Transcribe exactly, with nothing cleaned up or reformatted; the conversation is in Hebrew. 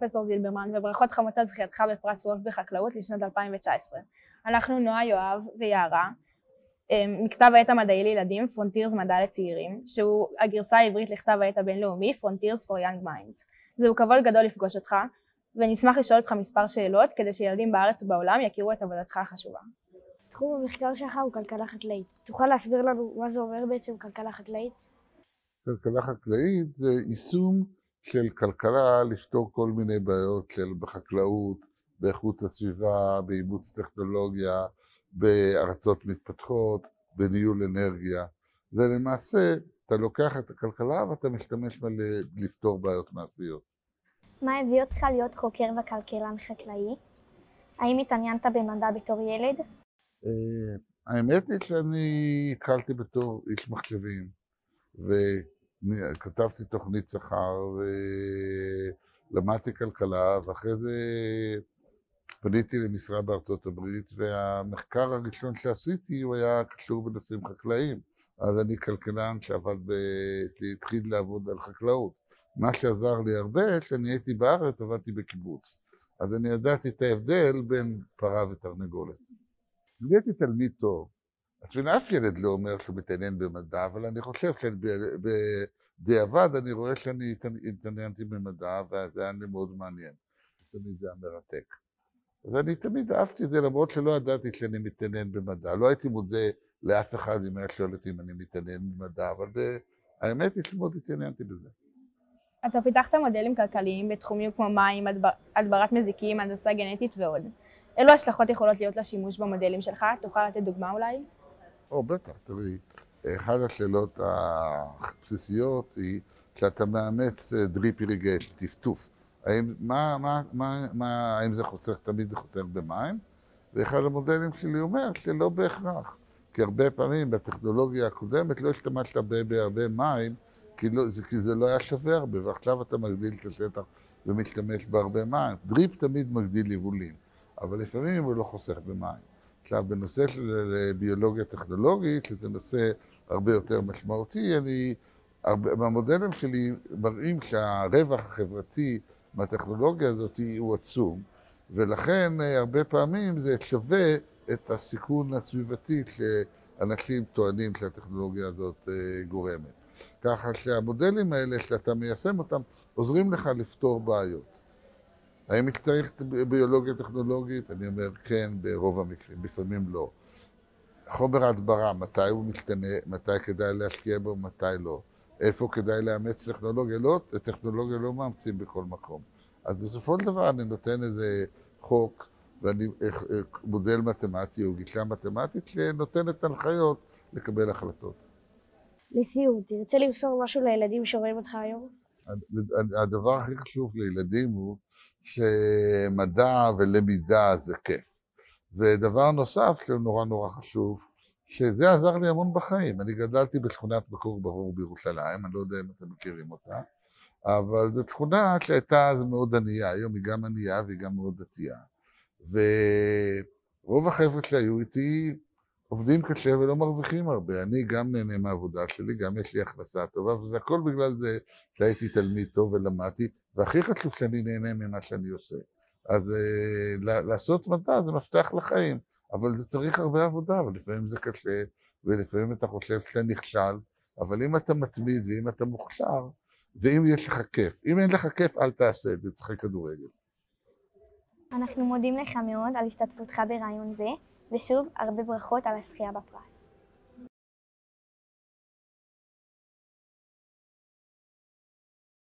פרופסור זילברמן, וברכות חמות על זכייתך בפרס וולף בחקלאות לשנת אלפיים תשע עשרה. אנחנו נועה, יואב ויערה, מכתב העת המדעי לילדים, פרונטירס מדע לצעירים, שהוא הגרסה העברית לכתב העת הבינלאומי, פרונטירס for young minds. זהו כבוד גדול לפגוש אותך, ונשמח לשאול אותך מספר שאלות, כדי שילדים בארץ ובעולם יכירו את עבודתך החשובה. תחום המחקר שלך הוא כלכלה חקלאית. תוכל להסביר לנו מה זה אומר בעצם כלכלה חקלאית? כלכלה חקלאית זה יישום של כלכלה לפתור כל מיני בעיות של בחקלאות, באיכות הסביבה, באימוץ טכנולוגיה, בארצות מתפתחות, בניהול אנרגיה. זה למעשה, אתה לוקח את הכלכלה ואתה משתמש בה לפתור בעיות מעשיות. מה הביא אותך להיות חוקר וכלכלן חקלאי? האם התעניינת במדע בתור ילד? האמת היא שאני התחלתי בתור איש מחשבים, וכתבתי תוכנית שכר, ולמדתי כלכלה, ואחרי זה פניתי למשרה בארצות הברית, והמחקר הראשון שעשיתי הוא היה קשור בנושאים חקלאיים. אז אני כלכלן שעבד, ב... התחיל לעבוד על חקלאות. מה שעזר לי הרבה, שאני הייתי בארץ, עבדתי בקיבוץ. אז אני ידעתי את ההבדל בין פרה ותרנגולת. אני הייתי תלמיד טוב. אפילו אף ילד לא אומר שהוא מתעניין במדע, אבל אני חושב שבדיעבד אני רואה שאני התעניינתי במדע, וזה היה לי מאוד מעניין. תמיד זה היה מרתק. אז אני תמיד אהבתי את זה, למרות שלא ידעתי שאני מתעניין במדע. לא הייתי מודה לאף אחד אם היה שואל אותי אם אני מתעניין במדע, אבל האמת היא שמאוד התעניינתי בזה. אתה פיתחת מודלים כלכליים בתחומים כמו מים, הדברת מזיקים, הנדסה גנטית ועוד. אילו השלכות יכולות להיות לשימוש במודלים שלך? תוכל לתת דוגמה אולי? או, בטח, תראי. אחת השאלות הבסיסיות היא שאתה מאמץ דריפ איריגיישן, טפטוף. האם, מה, מה, מה, מה, האם זה חוסך, תמיד זה חוסך במים? ואחד המודלים שלי אומר שלא בהכרח. כי הרבה פעמים בטכנולוגיה הקודמת לא השתמשת בהרבה מים, כי, לא, זה, כי זה לא היה שווה הרבה, ועכשיו אתה מגדיל את השטח ומשתמש בהרבה מים. דריפ תמיד מגדיל יבולים, אבל לפעמים הוא לא חוסך במים. עכשיו, בנושא של ביולוגיה טכנולוגית, שזה נושא הרבה יותר משמעותי, אני, הרבה, במודלים שלי מראים שהרווח החברתי מהטכנולוגיה הזאת הוא עצום, ולכן הרבה פעמים זה שווה את הסיכון הסביבתי שאנשים טוענים שהטכנולוגיה הזאת גורמת. ככה שהמודלים האלה שאתה מיישם אותם עוזרים לך לפתור בעיות. האם צריך ביולוגיה טכנולוגית? אני אומר כן ברוב המקרים, לפעמים לא. חומר ההדברה, מתי הוא משתנה, מתי כדאי להשקיע בו, מתי לא. איפה כדאי לאמץ טכנולוגיה? לא, טכנולוגיה לא מאמצים בכל מקום. אז בסופו של דבר אני נותן איזה חוק, ואני מודל מתמטי או גישה מתמטית שנותנת הנחיות לקבל החלטות. לסיום, תרצה למסור משהו לילדים שרואים אותך היום? הדבר הכי חשוב לילדים הוא שמדע ולמידה זה כיף. ודבר נוסף שהוא נורא נורא חשוב, שזה עזר לי המון בחיים. אני גדלתי בשכונת מקור ברור בירושלים, אני לא יודע אם אתם מכירים אותה, אבל זו תכונה שהייתה אז מאוד ענייה, היום היא גם ענייה והיא גם מאוד דתייה. ורוב החבר'ה שהיו איתי עובדים קשה ולא מרוויחים הרבה. אני גם נהנה מהעבודה שלי, גם יש לי הכנסה טובה, וזה הכל בגלל זה שהייתי תלמיד טוב ולמדתי, והכי חשוב שאני נהנה ממה שאני עושה. אז uh, לעשות מדע זה מפתח לחיים, אבל זה צריך הרבה עבודה, ולפעמים זה קשה, ולפעמים אתה חושב שאתה נכשל, אבל אם אתה מתמיד ואם אתה מוכשר, ואם יש לך כיף, אם אין לך כיף אל תעשה את זה, תשחק כדורגל. אנחנו מודים לך מאוד על השתתפותך ברעיון זה, ושוב הרבה ברכות על הזכייה בפרס.